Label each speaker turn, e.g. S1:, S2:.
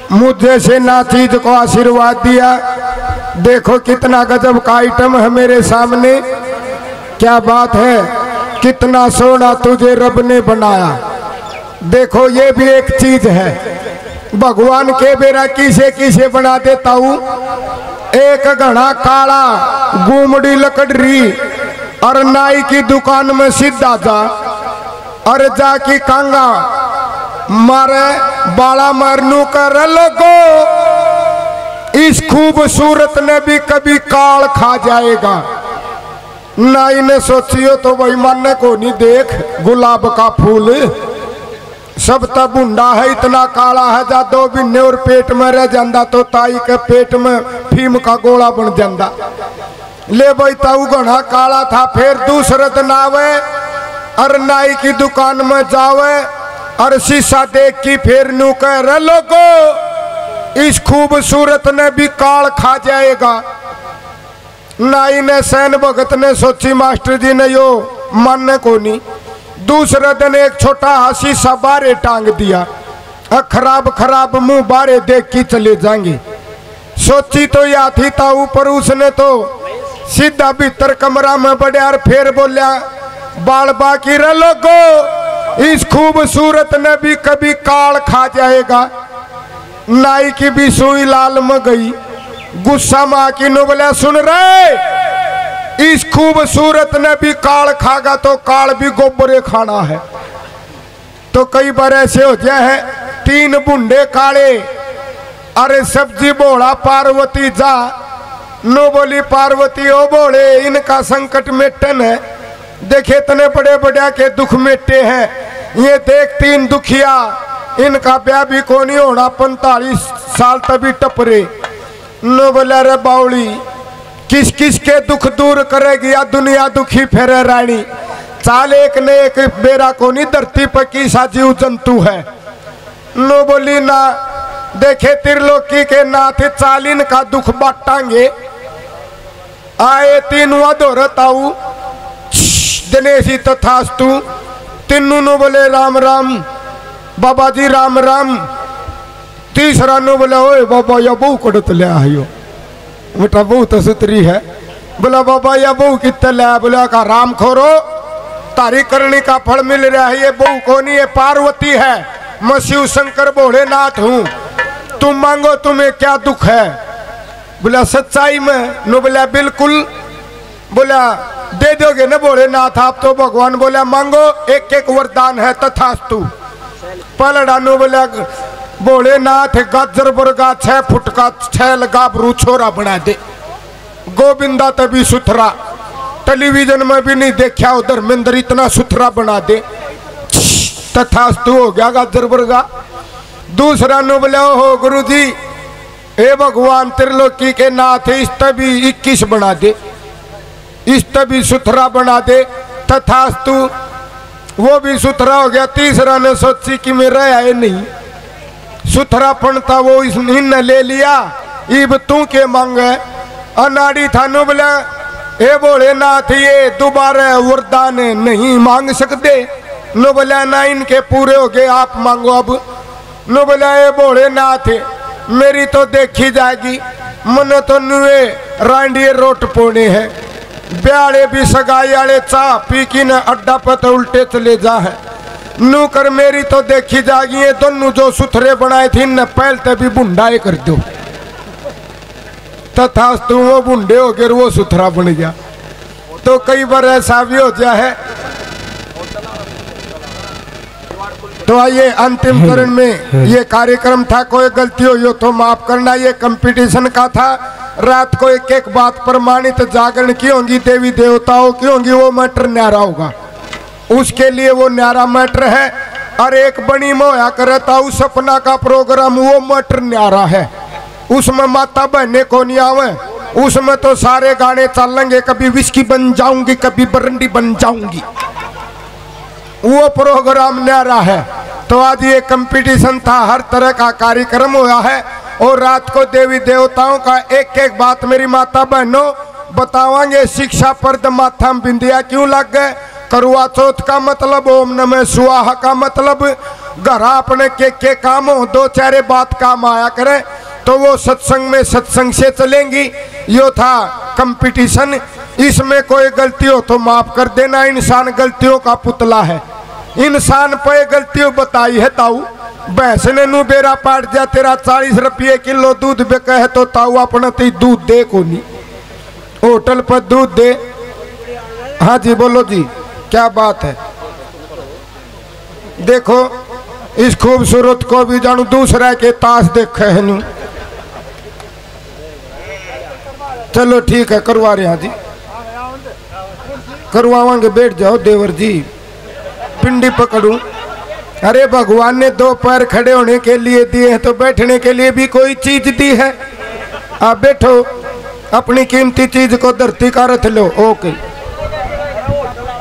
S1: मुझे से ना चीज को आशीर्वाद दिया। देखो कितना गजब का आइटम है मेरे सामने, क्या बात है, कितना सोना तुझे रब ने बनाया। देखो ये भी एक चीज है, भगवान के बेरा किसे किसे बना देता हूँ। एक घना काला गुमड़ी लकड़ी और नाई की दुकान में सीधा जा और जाकी कांगा मारे बाला मरनू कर लोगो, इस खूबसूरत ने भी कभी काल खा जाएगा। नाई ने सोचियो तो वही मानने को नहीं, देख गुलाब का फूल सब तब बुंडा है, इतना काला है, जा दो बिन्ने और पेट में रह जाता तो ताई के पेट में फीम का गोला बन जाता। ले भाई ताऊ घना काला था। फिर दूसरे दिन आवे और नाई की दुकान में जावे और शीशा देख की फिर नू कह रहे लोगो, इस खूबसूरत ने भी काल खा जाएगा। नाई ने सैन भगत ने सोची मास्टर जी ने यो मानने को नहीं। दूसरे दिन एक छोटा शीशा बारे टांग दिया, खराब खराब मुंह बारे देख की चले जाएंगे। सोची तो या थी था ऊपर, उसने तो सीधा भीतर कमरा में बढ़िया और फिर बोलिया बाल बाकी रह लोगो, इस खूबसूरत ने भी कभी काल खा जाएगा। नाई की भी सुई लाल में गई, गुस्सा माँ की नो बोला सुन रहे, इस खूबसूरत ने भी काल खागा तो काल भी गोबरे खाना है। तो कई बार ऐसे हो जाए है, तीन बुंडे काले, अरे सब्जी बोला पार्वती जा, नो बोली पार्वती ओ बोले इनका संकट मेटन है। देखे इतने बड़े बड़े के दुख मेटे हैं, ये देख तीन दुखिया, इनका ब्याह भी को नहीं होना, 45 साल तभी टपरे। नो बोला रे बाउली किस किस के दुख दूर करेगी या दुनिया दुखी फेरे रानी। चाल एक ने एक बेरा को नहीं, धरती पर की सा जीव जंतु है। नो बोली ना, देखे त्रिलोकी के नाथ चालीन का दुख बांटांगे। आए तीनवा दोहरताऊ दिनेशी तथास्तु, तीनों नो बोले राम राम बाबा जी राम राम। तीसरा नो बोले ओए बाबा या बहू कड़त ले आयो, बेटा बहू तो सुतरी है। बोला बाबा या बहू कितने ले, बोला का राम खोरो तारी करनी का फल मिल रहा है। ये बहू कौन है, पार्वती है, मैं शिव शंकर भोलेनाथ हूँ, तुम मांगो तुम्हें क्या दुख है। बोला सच्चाई में, नो बोला बिल्कुल। बोला दे दोगे ना भोलेनाथ आप तो भगवान। बोला मांगो, एक एक वरदान है तथास्तु। पलड़ा नो बोला भोलेनाथ गाजर बरगा 6 फुट का 6 लगाबरू छोरा बना दे। गोविंदा तभी सुथरा, टेलीविजन में भी नहीं देखा उधर धर्मेंद्र इतना सुथरा बना दे। तथास्तु हो गया गाजर बरगा। दूसरा नो बोला हो गुरु जी, हे भगवान त्रिलोकी के नाथ, इस तभी 21 बना दे, इस तभी सुथरा बना दे। तथास्तु, वो भी सुथरा हो गया। तीसरा ने सोची कि मेरा है नहीं सुथरापन था, वो इन्हें ले लिया, इब तू के मांगे। अनाड़ी था नो बोला हे भोलेनाथ ये दोबारा वरदान नहीं मांग सकते। नो बोला ना इनके पूरे हो गए, आप मांगो अब। नो बोला हे भोलेनाथ मेरी तो देखी जाएगी, मन तो नुए रांडिये रोट पोने हैं, ब्याले भी सगाई आले चाह पी की न अड्डा पर तो उल्टे चले जा है। नू कर मेरी तो देखी जाएगी, ये दोनों जो सुथरे बनाए थे न पहलते भी बुंडाए कर दो। तथास्तु वो बुंडे हो गए, वो सुथरा बन गया। तो कई बार ऐसा भी हो जाए है। तो आइए अंतिम चरण में, ये कार्यक्रम था, कोई गलती हो तो माफ करना। ये कंपटीशन का था, रात को एक एक बात प्रमाणित जागरण की होंगी, देवी देवताओं की होंगी, वो मैटर न्यारा होगा, उसके लिए वो न्यारा मैटर है। और एक बनी में होया करता उस सपना का प्रोग्राम, वो मैटर न्यारा है, उसमें माता बहने को नहीं आवे, उसमें तो सारे गाने चलेंगे, कभी विस्की बन जाऊंगी कभी बरंडी बन जाऊंगी, वो प्रोग्राम न्यारा है। तो आज ये कंपटीशन था, हर तरह का कार्यक्रम हुआ है। और रात को देवी देवताओं का एक एक बात मेरी माता बहनों बतावांगे। शिक्षा पर्द माथा में बिंदिया क्यों लग गए, करवा चौथ का मतलब, ओम नमः स्वाहा का मतलब, घर अपने के काम हो, दो चारे बात काम आया करे तो वो सत्संग में सत्संग से चलेंगी। यो था कंपटीशन, इसमें कोई गलती हो तो माफ कर देना। इंसान गलतियों का पुतला है, इंसान पे गलतियों बताई है ताऊ। भैंस ने नू बेरा पाट जा, तेरा 40 रुपये किलो दूध बेका है तो ताऊ अपना ती दूध दे को नहीं, होटल पर दूध दे। हाँ जी बोलो जी, क्या बात है। देखो इस खूबसूरत को भी जानू दूसरा के ताश देखे है नू। चलो ठीक है, करवा रहे हैं जी, करवाएंगे। बैठ जाओ देवर जी, पिंडी पकड़ूं। अरे भगवान ने दो पैर खड़े होने के लिए दिए हैं तो बैठने के लिए भी कोई चीज दी है। आप बैठो, अपनी कीमती चीज को धरती का रख लो। ओके।